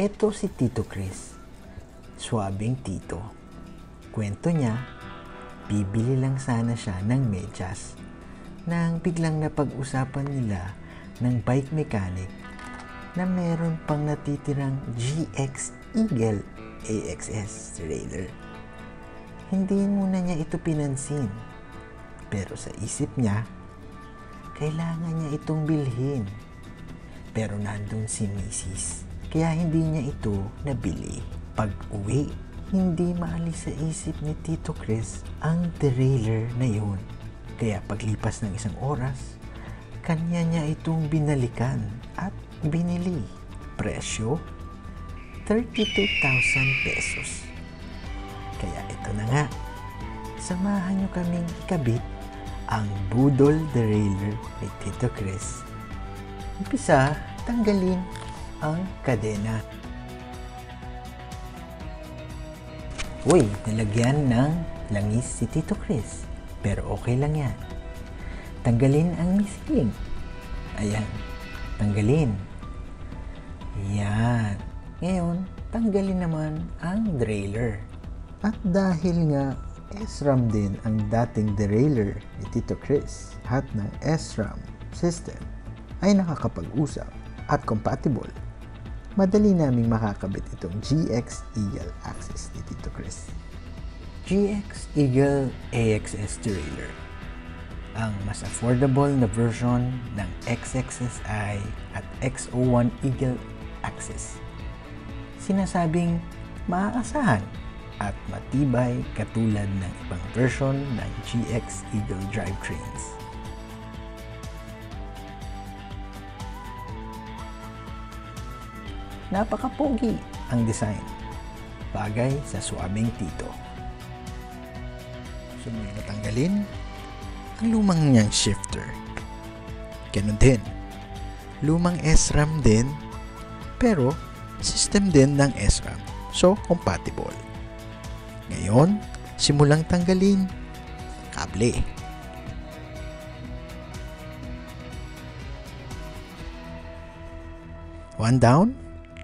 Eto si Tito Chris, swabing tito. Kwento niya, bibili lang sana siya ng medyas nang biglang napag-usapan nila ng bike mechanic na meron pang natitirang GX Eagle AXS trailer. Hindi muna niya ito pinansin, pero sa isip niya, kailangan niya itong bilhin. Pero nandun si Mrs. Kaya hindi niya ito nabili. Pag-uwi, hindi maalis sa isip ni Tito Chris ang trailer na yun. Kaya paglipas ng isang oras, kanya niya itong binalikan at binili. Presyo, 32,000 pesos. Kaya ito na nga, samahan niyo kaming ikabit ang budol derailleur ni Tito Chris. Umpisa, tanggalin ang kadena. Uy, nalagyan ng langis si Tito Chris. Pero okay lang yan. Tanggalin ang missing. Ayan, tanggalin. Yan. Ngayon, tanggalin naman ang derailleur. At dahil nga SRAM din ang dating derailleur ni Tito Chris at ng SRAM system ay nakakapag-usap at compatible, madali naming makakabit itong GX Eagle Axis ni Tito Chris. GX Eagle AXS derailleur, ang mas affordable na version ng XXSI at X01 Eagle Axis. Sinasabing maaasahan at matibay katulad ng ibang version ng GX Eagle drivetrains. Napaka-pogi ang design, bagay sa swabing tito. Sumunod na tanggalin ang lumang niyang shifter. Ganun din, lumang SRAM din, pero system din ng SRAM, so compatible. Ngayon, simulang tanggalin kable. One down,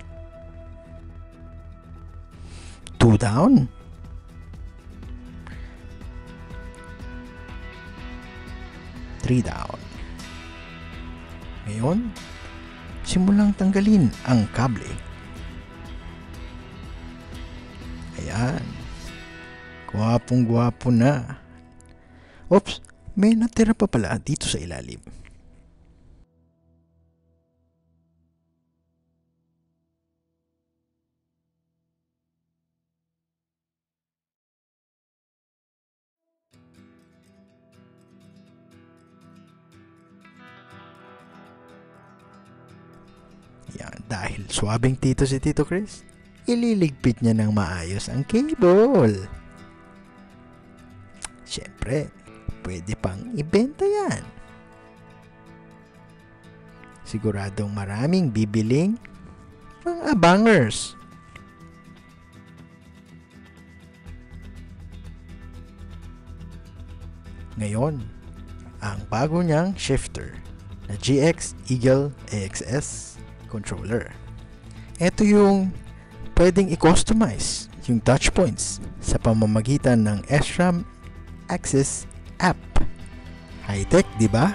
2 down, 3 down. Ngayon, simulang tanggalin ang kable. Ayan. Gwapong-gwapo na. Oops, may natira pa pala dito sa ilalim. Yan, dahil swabing tito si Tito Chris, ililigpit niya ng maayos ang cable. Siyempre, pwede pang ibenta yan. Siguradong maraming bibiling mga abangers. Ngayon, ang bago niyang shifter na GX Eagle AXS controller. Ito yung pwedeng i-customize yung touch points sa pamamagitan ng SRAM Axis app. High-tech, di ba?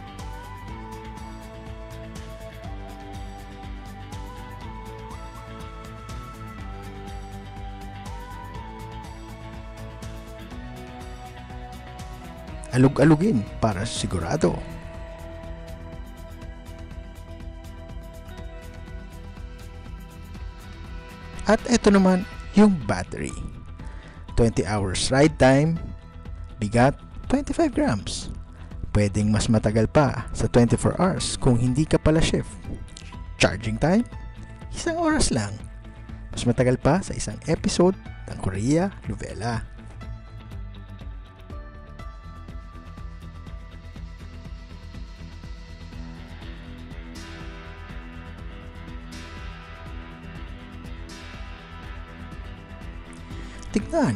Alug-alugin para sigurado. At ito naman yung battery. 20 hours ride time, bigat 25 grams. Pwedeng mas matagal pa sa 24 hours kung hindi ka pala shift. Charging time, 1 oras lang. Mas matagal pa sa isang episode ng Korea Novela. Tignan.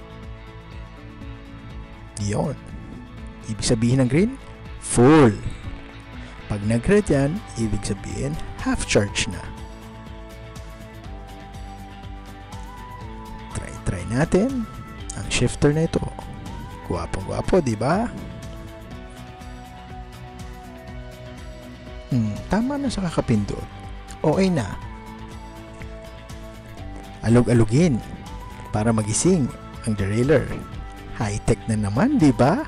Yun. Ibig sabihin ng green, full. Pag nag-red yan, ibig sabihin half charge na. natin ang shifter na ito. Gwapong-gwapo, di ba? Tama na sa kakapindot. Okay na. Alog-alugin para magising ang derailleur. High-tech na naman, di ba?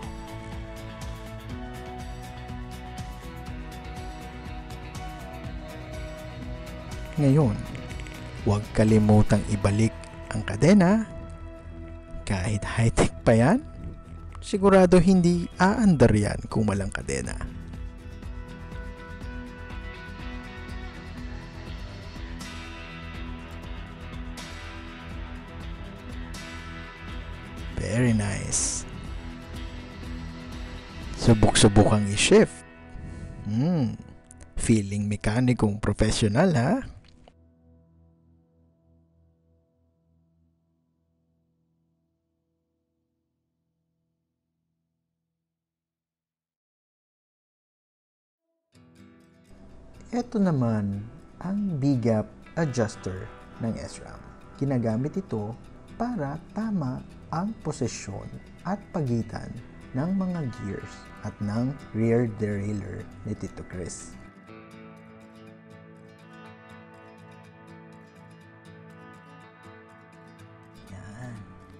Ngayon, huwag kalimutang ibalik ang kadena. Kahit high-tech pa yan, sigurado hindi aandar yan kung walang kadena. Very nice. Subok-subukang i-shift. Feeling mekanikong professional, ha? Ito naman ang B-gap adjuster ng SRAM. Ginagamit ito para tama ang posisyon at pagitan ng mga gears at ng rear derailleur ni Tito Chris. Yan.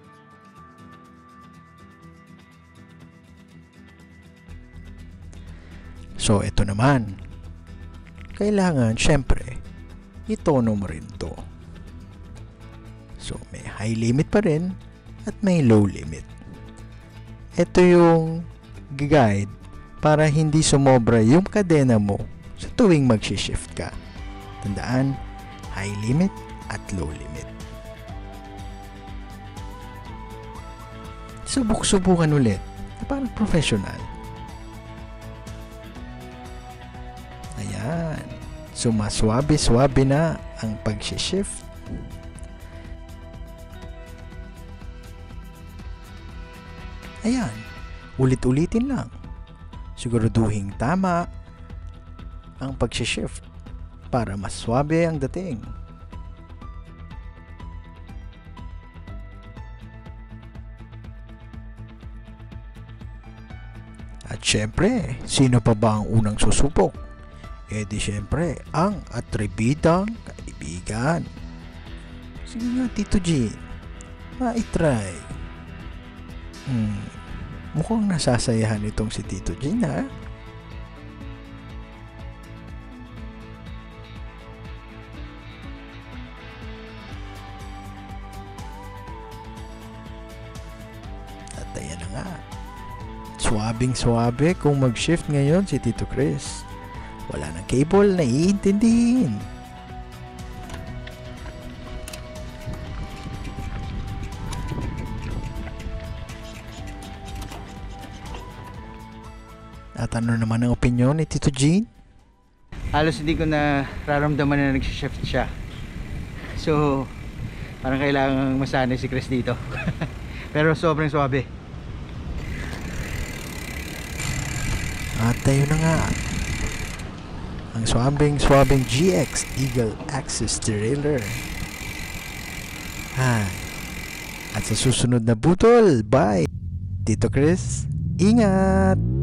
So, ito naman. Kailangan, syempre, itono mo rin to. So, may high limit pa rin at may low limit. Ito yung guide para hindi sumobra yung kadena mo sa tuwing mag-shift ka. Tandaan, high limit at low limit. Subok-subukan ulit na parang professional. Ayan. Sumaswabe-swabe na ang pag-shift. Ayan. Ulit-ulitin lang. Siguraduhin tama ang pag-shift para mas swabe ang dating. At syempre, sino pa ba ang unang susubok? Eh di syempre, ang atribidang kaibigan. Sige nga, Tito G, maitry. Mukhang nasasayahan itong si Tito G na. At ayan na nga. Swabing-swabe kung mag-shift ngayon si Tito Chris. Wala ng cable na iintindihin. At ano naman ang opinion ni Tito Gene? Halos hindi ko na nararamdaman na nag-shift siya. So, parang kailangan masanay si Chris dito. Pero sobrang swabe. At tayo na nga. Ang swabing GX Eagle Axis derailleur. At sa susunod na butol, bye! Tito Chris, ingat!